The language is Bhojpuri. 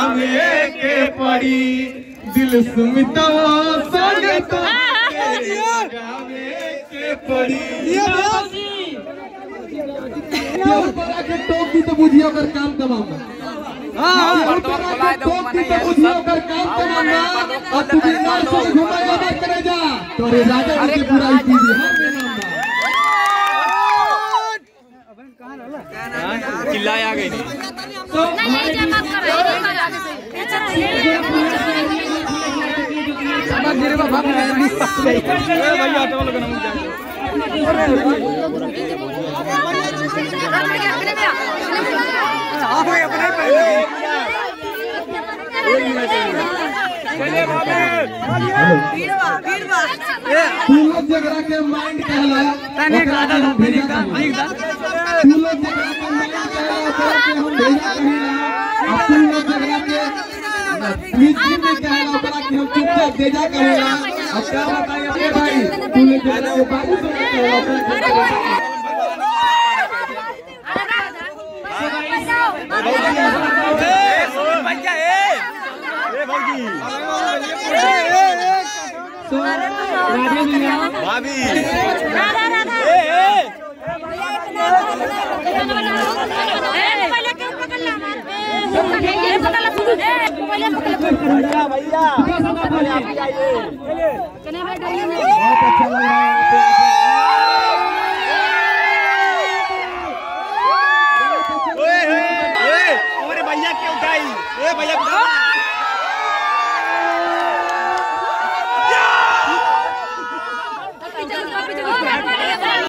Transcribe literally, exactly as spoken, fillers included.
गावे के पड़ी दिल सुमिता संग तो गावे के पड़ी के टोकी तो बुझिए अगर काम तमाम हां टोकी तो बुझिए अगर काम तमाम और तू बिना से घुमाया मत करे जा तोरे राजा के बुराई कीजिए हर नाम चिल्लाए आ गई तो नहीं ये मत कर गिरे बाबा भैया ऑटो वाला का नाम चले बाबे भीड़वा भीड़वा तू लोग जगरा के माइंड कहला तने गादा तने का ठीक दा तू लोग जगरा के माइंड कहला ओकरा के हम भेजा कहिला अब तू लोग जगरा के बीच में कहला ओकरा के हम चुपचाप भेजा कहिला अब क्या बताएं अपने भाई तू लोग जगरा के बाबू से कहला भैया ए ए भौजी भाभी राधा राधा ए ए पहले क्यों पकड़ ला ये पकड़ ला पहले पकड़ ला भैया चले भाई डलिया में बहुत अच्छा लग रहा है ओए ओए अरे भैया क्यों उठाई ए भैया